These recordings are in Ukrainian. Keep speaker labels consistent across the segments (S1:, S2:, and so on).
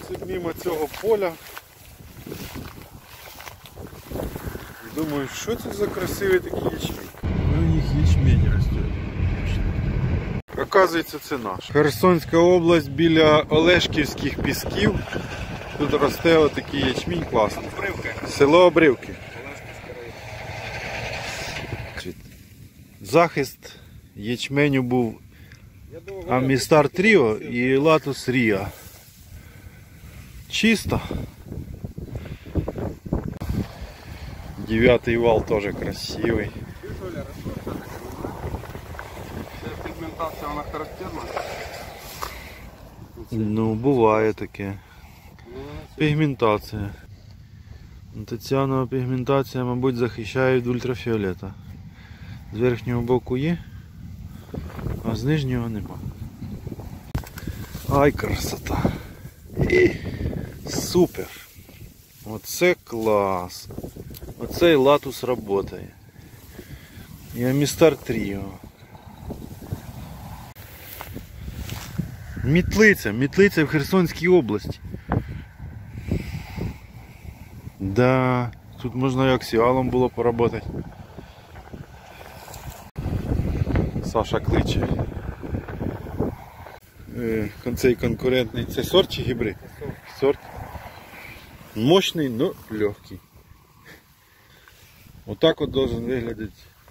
S1: Це мимо цього поля. Думаю, що це за красивий такий ячмінь. У них ячмінь росте. Оказується, це наш. Херсонська область біля Олешківських пісків. Тут росте отакий ячмінь класний. Село Обривки. Захист ячменю був Амістар Тріо і Латус Ріа. Чисто. 9-й вал теж красивий.
S2: Пігментація вона характерна?
S1: Ну, буває таке. Пігментація. Антоціанова пігментація, мабуть, захищає від ультрафіолета. З верхнього боку є, а з нижнього нема. Ай, красота. І супер. Оце клас. Оцей латус працює. І Амістар Тріо. Мітлиця в Херсонській області. Да, тут можна і аксіалом було поработати. Саша кличе. Цей конкурентний. Це сорт чи гібрид? Сорт. Мощний, но легкий. Отак от должен виглядати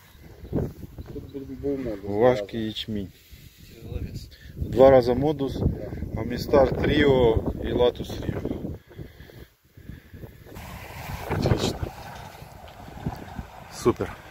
S1: важкий ячмінь. 2 рази модус, Амістар Тріо і Латус Ріо. Отлично. Супер.